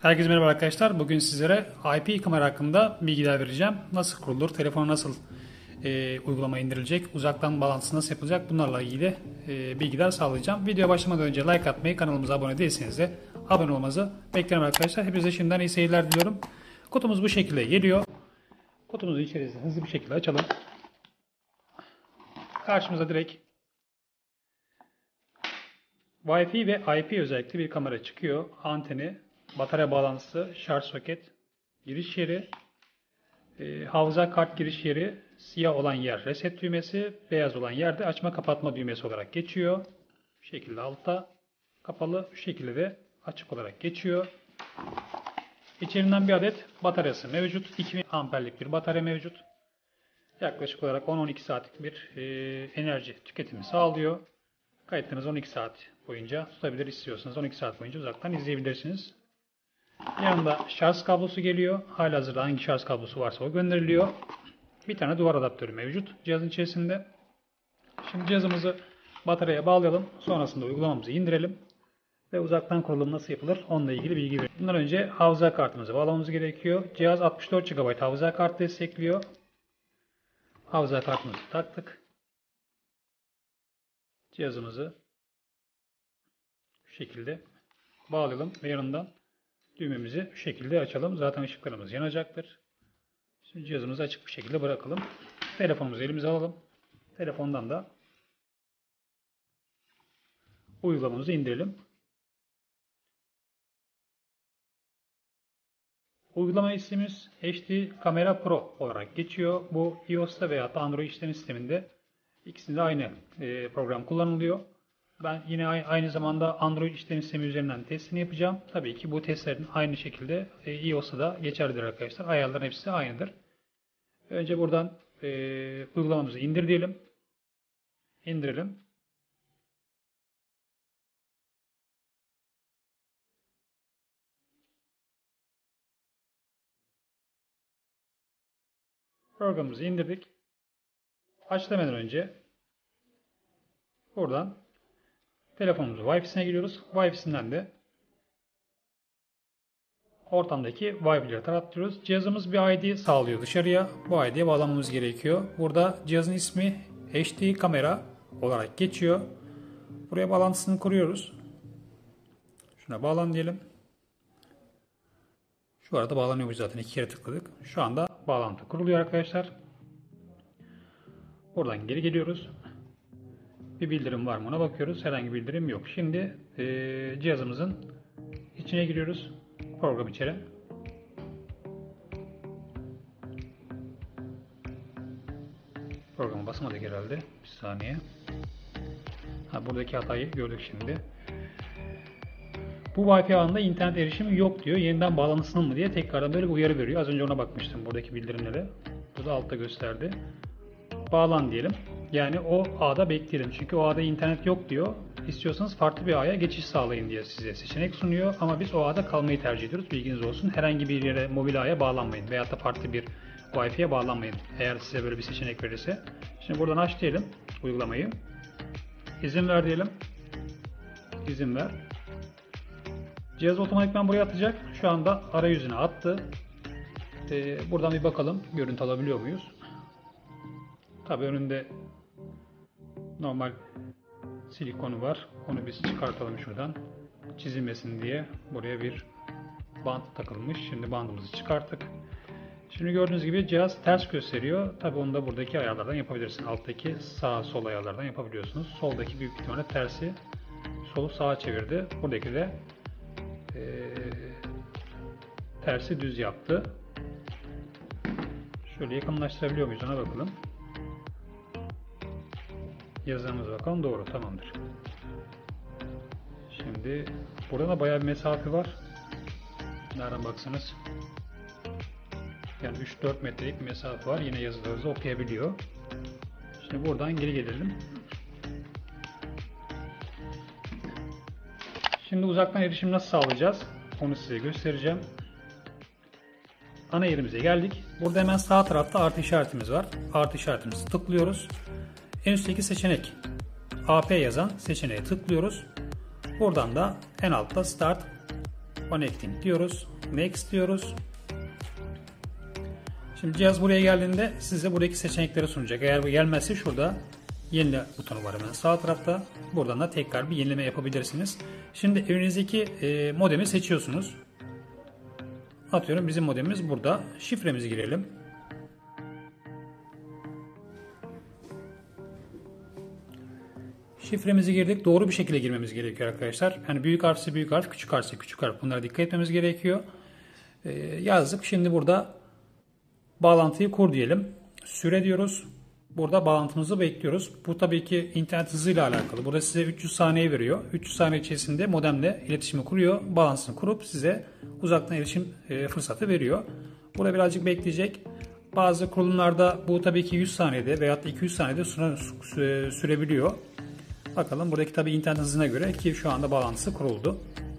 Herkese merhaba arkadaşlar. Bugün sizlere IP kamera hakkında bilgiler vereceğim. Nasıl kurulur, telefona nasıl uygulama indirilecek, uzaktan bağlantısı nasıl yapılacak bunlarla ilgili bilgiler sağlayacağım. Videoya başlamadan önce like atmayı, kanalımıza abone değilseniz de abone olmanızı beklerim arkadaşlar. Hepinize şimdiden iyi seyirler diliyorum. Kutumuz bu şekilde geliyor. Kutumuzun içerisini hızlı bir şekilde açalım. Karşımıza direkt Wi-Fi ve IP özellikle bir kamera çıkıyor. Anteni, batarya bağlantısı, şarj soket, giriş yeri, hafıza kart giriş yeri, siyah olan yer reset düğmesi, beyaz olan yerde açma kapatma düğmesi olarak geçiyor. Bu şekilde altta kapalı, bu şekilde de açık olarak geçiyor. İçerinden bir adet bataryası mevcut. 2000 amperlik bir batarya mevcut. Yaklaşık olarak 10-12 saatlik bir enerji tüketimi sağlıyor. Kayıtlarınızı 12 saat boyunca tutabilir, istiyorsanız 12 saat boyunca uzaktan izleyebilirsiniz. Yanında şarj kablosu geliyor. Halihazırda hangi şarj kablosu varsa o gönderiliyor. Bir tane duvar adaptörü mevcut cihazın içerisinde. Şimdi cihazımızı bataryaya bağlayalım. Sonrasında uygulamamızı indirelim. Ve uzaktan kurulum nasıl yapılır onunla ilgili bilgi verelim. Bundan önce hafıza kartımızı bağlamamız gerekiyor. Cihaz 64 GB hafıza kartı destekliyor. Hafıza kartımızı taktık. Cihazımızı bu şekilde bağlayalım ve yanından düğmemizi şu şekilde açalım. Zaten ışıklarımız yanacaktır. Şimdi cihazımızı açık bir şekilde bırakalım. Telefonumuzu elimize alalım. Telefondan da uygulamamızı indirelim. Uygulama ismimiz HD Camera Pro olarak geçiyor. Bu iOS'ta veya Android işletim sisteminde ikisinde aynı program kullanılıyor. Ben yine aynı zamanda Android işletim sistemi üzerinden testini yapacağım. Tabii ki bu testlerin aynı şekilde iOS'ta da geçerlidir arkadaşlar. Ayarların hepsi aynıdır. Önce buradan uygulamamızı indir diyelim. İndirelim. Programımızı indirdik. Aç demeden önce buradan telefonumuzun Wi-Fi'sine giriyoruz. Wi-Fi'sinden de ortamdaki Wi-Fi'leri tarattırıyoruz. Cihazımız bir ID sağlıyor dışarıya. Bu ID'ye bağlamamız gerekiyor. Burada cihazın ismi HD kamera olarak geçiyor. Buraya bağlantısını kuruyoruz. Şuna bağlan diyelim. Şu arada bağlanıyormuş zaten. 2 kere tıkladık. Şu anda bağlantı kuruluyor arkadaşlar. Buradan geri geliyoruz. Bir bildirim var mı ona bakıyoruz. Herhangi bir bildirim yok. Şimdi cihazımızın içine giriyoruz. Program içeri. Programa basmadık herhalde. Bir saniye. Buradaki hatayı gördük şimdi. Bu Wi-Fi ağında internet erişimi yok diyor. Yeniden bağlantısının mı diye tekrardan böyle bir uyarı veriyor. Az önce ona bakmıştım buradaki bildirimlere. Burada altta gösterdi. Bağlan diyelim. Yani o ağda bekleyelim. Çünkü o ağda internet yok diyor. İstiyorsanız farklı bir ağya geçiş sağlayın diye size seçenek sunuyor. Ama biz o ağda kalmayı tercih ediyoruz. Bilginiz olsun. Herhangi bir yere mobil ağya bağlanmayın. Veyahut da farklı bir Wi-Fi'ye bağlanmayın. Eğer size böyle bir seçenek verirse. Şimdi buradan aç diyelim uygulamayı. İzin ver diyelim. İzin ver. Cihaz otomatikman buraya atacak. Şu anda arayüzüne attı. Buradan bir bakalım. Görüntü alabiliyor muyuz? Tabii önünde normal silikonu var. Onu biz çıkartalım şuradan. Çizilmesin diye buraya bir bant takılmış. Şimdi bandımızı çıkarttık. Şimdi gördüğünüz gibi cihaz ters gösteriyor. Tabii onu da buradaki ayarlardan yapabilirsiniz. Alttaki sağ sol ayarlardan yapabiliyorsunuz. Soldaki büyük ihtimalle tersi. Solu sağa çevirdi. Buradaki de tersi düz yaptı. Şöyle yakınlaştırabiliyor muyuz ona bakalım. Yazımız bakalım doğru, tamamdır. Şimdi burada da bayağı bir mesafe var. Nereden baksanız yani 3-4 metrelik bir mesafe var. Yine yazılarınızı okuyabiliyor. Şimdi buradan geri gelelim. Şimdi uzaktan erişim nasıl sağlayacağız? Onu size göstereceğim. Ana yerimize geldik. Burada hemen sağ tarafta artı işaretimiz var. Artı işaretimizi tıklıyoruz. En üstteki seçenek AP yazan seçeneğe tıklıyoruz. Buradan da en altta Start Connecting diyoruz. Next diyoruz. Şimdi cihaz buraya geldiğinde size buradaki seçenekleri sunacak. Eğer bu gelmezse şurada yenile butonu var hemen sağ tarafta. Buradan da tekrar bir yenileme yapabilirsiniz. Şimdi evinizdeki modemi seçiyorsunuz. Atıyorum bizim modemimiz burada. Şifremizi girelim. Şifremizi girdik. Doğru bir şekilde girmemiz gerekiyor arkadaşlar. Yani büyük harfse büyük harf, küçük harfse küçük harf. Bunlara dikkat etmemiz gerekiyor. Yazdık. Şimdi burada bağlantıyı kur diyelim. Süre diyoruz. Burada bağlantımızı bekliyoruz. Bu tabii ki internet hızıyla alakalı. Burada size 300 saniye veriyor. 300 saniye içerisinde modemle iletişimi kuruyor. Bağlantısını kurup size uzaktan erişim fırsatı veriyor. Burada birazcık bekleyecek. Bazı kurulumlarda bu tabii ki 100 saniyede veyahut da 200 saniyede sürebiliyor. Bakalım buradaki tabii internet hızına göre ki şu anda bağlantısı kuruldu.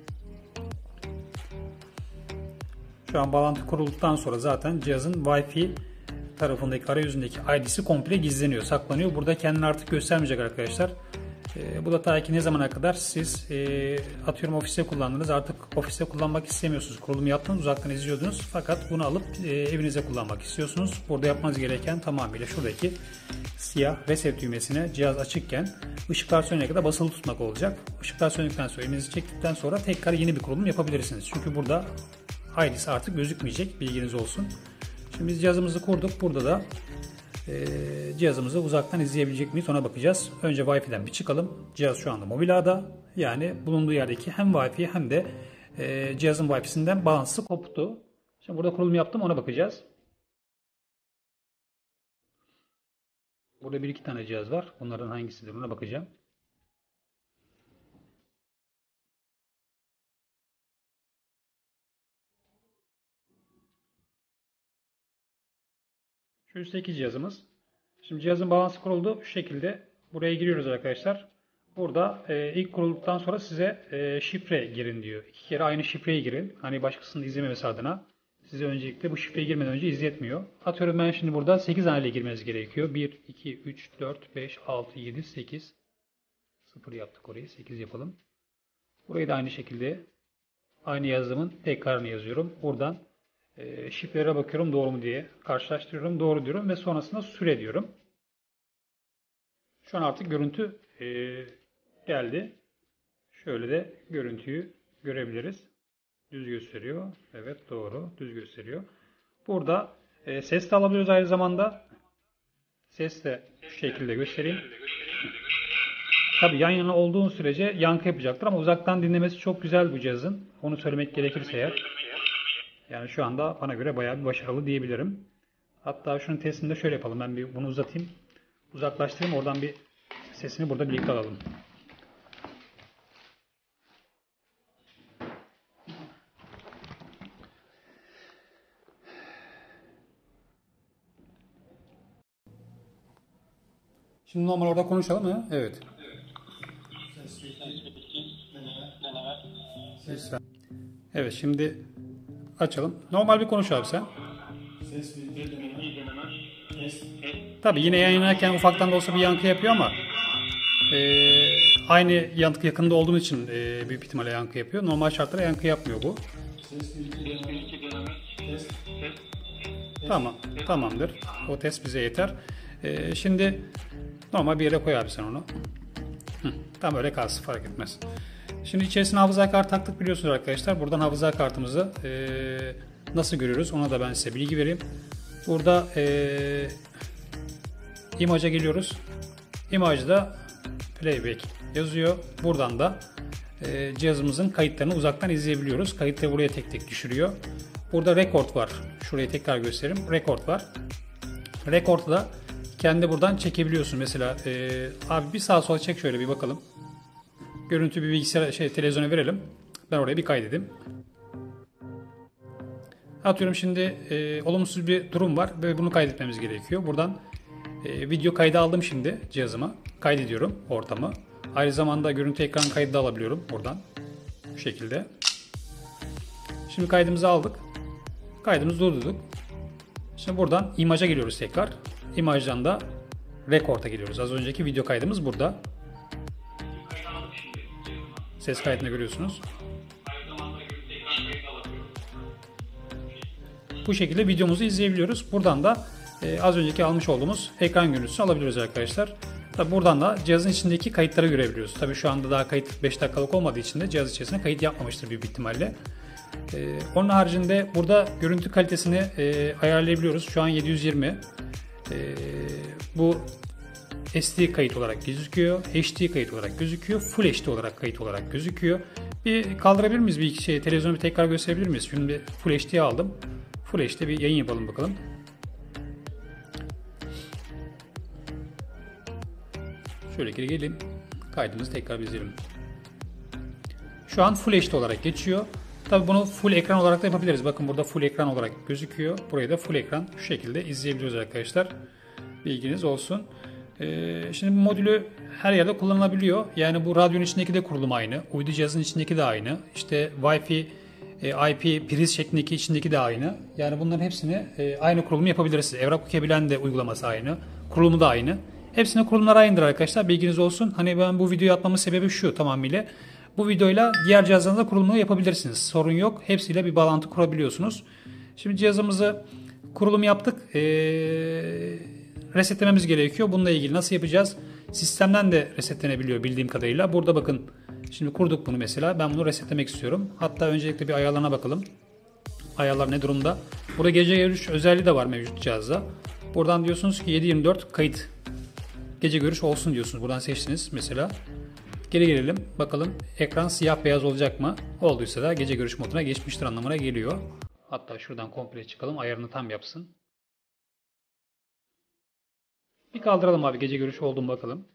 Şu an bağlantı kurulduktan sonra zaten cihazın Wi-Fi tarafındaki arayüzündeki ID'si komple gizleniyor, saklanıyor. Burada kendini artık göstermeyecek arkadaşlar. Bu da ta ki ne zamana kadar siz atıyorum ofiste kullandınız, artık ofiste kullanmak istemiyorsunuz. Kurulumu yaptınız, uzaktan izliyordunuz fakat bunu alıp evinize kullanmak istiyorsunuz. Burada yapmanız gereken tamamıyla şuradaki siyah reset düğmesine cihaz açıkken ışıklar sönene kadar basılı tutmak olacak. Işıklar söndükten sonra elinizi çektikten sonra tekrar yeni bir kurulum yapabilirsiniz. Çünkü burada ID'si artık gözükmeyecek, bilginiz olsun. Şimdi biz cihazımızı kurduk. Burada da cihazımızı uzaktan izleyebilecek miyiz ona bakacağız. Önce Wi-Fi'den bir çıkalım. Cihaz şu anda mobil ağda. Yani bulunduğu yerdeki hem Wi-Fi hem de cihazın Wi-Fi'sinden bağlantısı koptu. Şimdi burada kurulum yaptım, ona bakacağız. Burada bir iki tane cihaz var. Bunlardan hangisidir ona bakacağım. Şu üstteki cihazımız. Şimdi cihazın bağlantısı kuruldu. Şu şekilde buraya giriyoruz arkadaşlar. Burada ilk kurulduktan sonra size şifre girin diyor. 2 kere aynı şifreyi girin. Hani başkasının izlememesi adına. Size öncelikle bu şifreyi girmeden önce izletmiyor. Atıyorum ben şimdi burada 8 haneli girmeniz gerekiyor. 1, 2, 3, 4, 5, 6, 7, 8. 0 yaptık orayı. 8 yapalım. Burayı da aynı şekilde aynı yazdığımın tekrarını yazıyorum. Buradan şifrelere bakıyorum doğru mu diye. Karşılaştırıyorum. Doğru diyorum ve sonrasında süre diyorum. Şu an artık görüntü geldi. Şöyle de görüntüyü görebiliriz. Düz gösteriyor. Evet doğru. Düz gösteriyor. Burada ses de alabiliyoruz aynı zamanda. Ses de şu şekilde göstereyim. Tabii yan yana olduğun sürece yankı yapacaktır ama uzaktan dinlemesi çok güzel bu cihazın. Onu söylemek gerekirse eğer. Yani şu anda bana göre bayağı bir başarılı diyebilirim. Hatta şunun testini de şöyle yapalım. Ben bir bunu uzatayım. Uzaklaştırayım. Oradan bir sesini burada birlikte alalım. Şimdi normal orada konuşalım mı? Evet. Evet şimdi açalım. Normal bir konuş abi sen. Tabii yine yayınlarken ufaktan da olsa bir yankı yapıyor ama aynı yankı yakında olduğum için büyük ihtimalle yankı yapıyor. Normal şartlarda yankı yapmıyor bu. Tamam, tamamdır. O test bize yeter. Şimdi normal bir yere koy abi sen onu. Tam öyle kalsın, fark etmez. Şimdi içerisine hafıza kartı taktık biliyorsunuz arkadaşlar. Buradan hafıza kartımızı nasıl görüyoruz ona da ben size bilgi vereyim. Burada image'a geliyoruz. Image'da playback yazıyor. Buradan da cihazımızın kayıtlarını uzaktan izleyebiliyoruz. Kayıtları buraya tek tek düşürüyor. Burada record var. Şurayı tekrar göstereyim. Record var. Record'u da kendi buradan çekebiliyorsun. Mesela abi bir sağa sola çek şöyle bir bakalım. Görüntü bir bilgisayara televizyona verelim. Ben oraya bir kaydedeyim. Atıyorum şimdi olumsuz bir durum var ve bunu kaydetmemiz gerekiyor. Buradan video kaydı aldım şimdi cihazıma. Kaydediyorum ortamı. Aynı zamanda görüntü ekran kaydı da alabiliyorum buradan. Bu şekilde. Şimdi kaydımızı aldık. Kaydımızı durdurduk. Şimdi buradan image'a geliyoruz tekrar. Image'dan da record'a geliyoruz. Az önceki video kaydımız burada. Ses kaydını görüyorsunuz. bu şekilde videomuzu izleyebiliyoruz. Buradan da az önceki almış olduğumuz ekran görüntüsünü alabiliyoruz arkadaşlar. Tabi buradan da cihazın içindeki kayıtları görebiliyoruz. Tabi şu anda daha kayıt 5 dakikalık olmadığı için de cihaz içerisinde kayıt yapmamıştır büyük ihtimalle. Onun haricinde burada görüntü kalitesini ayarlayabiliyoruz. Şu an 720. Bu SD kayıt olarak gözüküyor. HD kayıt olarak gözüküyor. Full HD olarak kayıt olarak gözüküyor. Bir kaldırabilir miyiz? Bir televizyonu bir tekrar gösterebilir miyiz? Şimdi Full HD'ye aldım. Full HD bir yayın yapalım bakalım. Şöyle geri gelin. Kaydımızı tekrar izleyelim. Şu an Full HD olarak geçiyor. Tabii bunu full ekran olarak da yapabiliriz. Bakın burada full ekran olarak gözüküyor. Burayı da full ekran şu şekilde izleyebiliyoruz arkadaşlar. Bilginiz olsun. Şimdi bu modülü her yerde kullanılabiliyor. Yani bu radyonun içindeki de kurulum aynı. Uydu cihazın içindeki de aynı. İşte Wi-Fi, IP, priz şeklindeki içindeki de aynı. Yani bunların hepsini aynı kurulumu yapabilirsiniz. Evrak okuyabilen de uygulaması aynı. Kurulumu da aynı. Hepsinin kurulumları aynıdır arkadaşlar. Bilginiz olsun. Hani ben bu videoyu atmamın sebebi şu tamamıyla. Bu videoyla diğer cihazlarınızda kurulumunu yapabilirsiniz. Sorun yok. Hepsiyle bir bağlantı kurabiliyorsunuz. Şimdi cihazımızı kurulum yaptık. Resetlememiz gerekiyor. Bununla ilgili nasıl yapacağız? Sistemden de resetlenebiliyor bildiğim kadarıyla. Burada bakın. Şimdi kurduk bunu mesela. Ben bunu resetlemek istiyorum. Hatta öncelikle bir ayarlarına bakalım. Ayarlar ne durumda? Burada gece görüş özelliği de var mevcut cihazda. Buradan diyorsunuz ki 7/24 kayıt. Gece görüş olsun diyorsunuz. Buradan seçtiniz mesela. Geri gelelim. Bakalım ekran siyah beyaz olacak mı? Olduysa da gece görüş moduna geçmiştir anlamına geliyor. Hatta şuradan komple çıkalım. Ayarını tam yapsın. Bir kaldıralım abi. Gece görüşü oldu mu bakalım.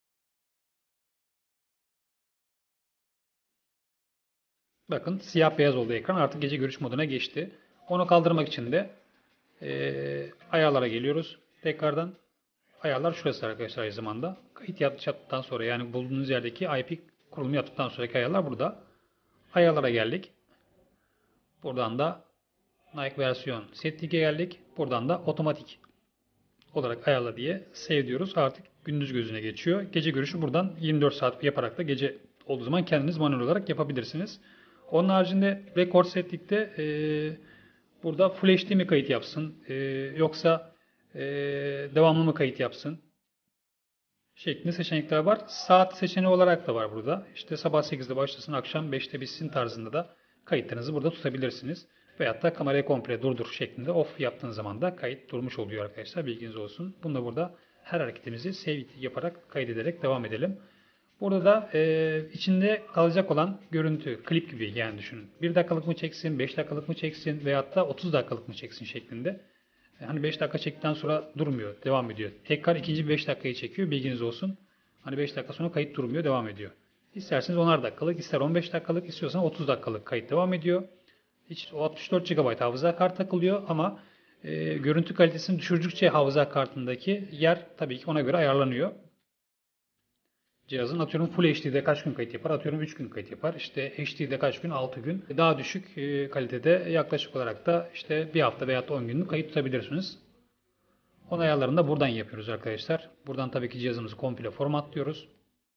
Bakın siyah beyaz oldu ekran. Artık gece görüş moduna geçti. Onu kaldırmak için de ayarlara geliyoruz. Tekrardan ayarlar şurası arkadaşlar aynı zamanda. Kayıt yaptıktan sonra yani bulunduğunuz yerdeki IP kurulumu yaptıktan sonraki ayarlar burada. Ayarlara geldik. Buradan da Nike versiyon setting'e geldik. Buradan da otomatik olarak ayarla diye save diyoruz. Artık gündüz gözüne geçiyor. Gece görüşü buradan 24 saat yaparak da gece olduğu zaman kendiniz manuel olarak yapabilirsiniz. Onun haricinde record setting'de burada Full HD mi kayıt yapsın yoksa devamlı mı kayıt yapsın şeklinde seçenekler var. Saat seçeneği olarak da var burada. İşte sabah 8'de başlasın, akşam 5'te bitsin tarzında da kayıtlarınızı burada tutabilirsiniz. Veyahut da kamerayı komple durdur şeklinde off yaptığınız zaman da kayıt durmuş oluyor arkadaşlar. Bilginiz olsun. Bunu da burada her hareketimizi save yaparak kaydederek devam edelim. Burada da içinde kalacak olan görüntü, klip gibi yani düşünün. 1 dakikalık mı çeksin, 5 dakikalık mı çeksin veyahut da 30 dakikalık mı çeksin şeklinde. Hani 5 dakika çektikten sonra durmuyor, devam ediyor. Tekrar ikinci 5 dakikayı çekiyor, bilginiz olsun. Hani 5 dakika sonra kayıt durmuyor, devam ediyor. İsterseniz 10'ar dakikalık, ister 15 dakikalık, istiyorsanız 30 dakikalık kayıt devam ediyor. Hiç 64 GB hafıza kart takılıyor ama görüntü kalitesini düşürdükçe hafıza kartındaki yer tabii ki ona göre ayarlanıyor. Cihazın atıyorum Full HD'de kaç gün kayıt yapar? Atıyorum 3 gün kayıt yapar. İşte HD'de kaç gün? 6 gün. Daha düşük kalitede yaklaşık olarak da işte bir hafta veya 10 günlük kayıt tutabilirsiniz. Onun ayarlarını da buradan yapıyoruz arkadaşlar. Buradan tabii ki cihazımızı komple formatlıyoruz.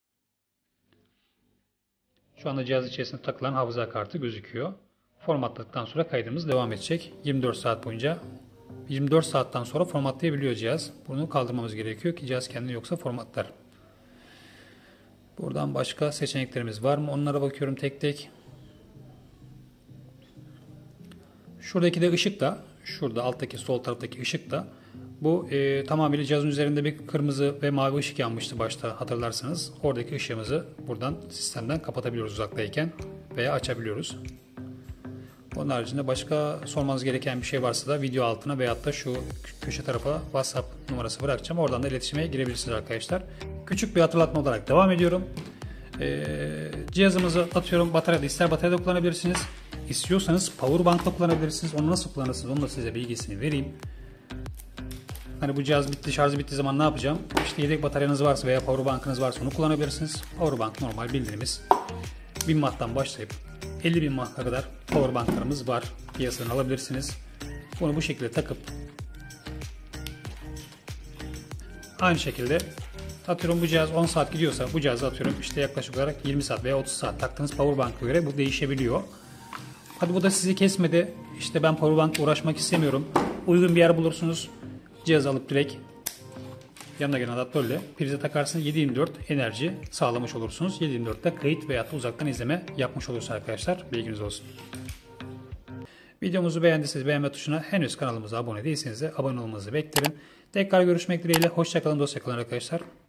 Şu anda cihaz içerisinde takılan hafıza kartı gözüküyor. Formatladıktan sonra kaydımız devam edecek. 24 saat boyunca 24 saatten sonra formatlayabiliyor cihaz. Bunu kaldırmamız gerekiyor ki cihaz kendini yoksa formatlar. Buradan başka seçeneklerimiz var mı? Onlara bakıyorum tek tek. Şuradaki de ışık da, şurada alttaki sol taraftaki ışık da bu tamamıyla cihazın üzerinde bir kırmızı ve mavi ışık yanmıştı başta hatırlarsanız. Oradaki ışığımızı buradan sistemden kapatabiliyoruz uzaktayken veya açabiliyoruz. Onun haricinde başka sormanız gereken bir şey varsa da video altına veyahut da şu köşe tarafa WhatsApp numarası bırakacağım. Oradan da iletişime girebilirsiniz arkadaşlar. Küçük bir hatırlatma olarak devam ediyorum. Cihazımızı atıyorum bataryada, ister bataryada kullanabilirsiniz. İstiyorsanız powerbank'la kullanabilirsiniz. Onu nasıl kullanırsınız onu da size bilgisini vereyim. Hani bu cihaz bitti, şarjı bittiği zaman ne yapacağım? İşte yedek bataryanız varsa veya powerbank'ınız varsa onu kullanabilirsiniz. Powerbank normal bildiğimiz 1000 watt'tan başlayıp 50.000 watt'a kadar powerbanklarımız var. Piyasadan alabilirsiniz. Bunu bu şekilde takıp aynı şekilde atıyorum bu cihaz 10 saat gidiyorsa bu cihazı atıyorum işte yaklaşık olarak 20 saat veya 30 saat taktığınız powerbank'a göre bu değişebiliyor. Hadi bu da sizi kesmedi. İşte ben powerbank uğraşmak istemiyorum. Uygun bir yer bulursunuz. Cihaz alıp direkt yanına gelen adaptörle prize takarsınız. 7/24 enerji sağlamış olursunuz. 7/24'te kayıt veya da uzaktan izleme yapmış olursunuz arkadaşlar. Bilginiz olsun. Videomuzu beğendiyseniz beğenme tuşuna, henüz kanalımıza abone değilseniz de abone olmanızı beklerim. Tekrar görüşmek dileğiyle. Hoşçakalın, dostça kalın arkadaşlar.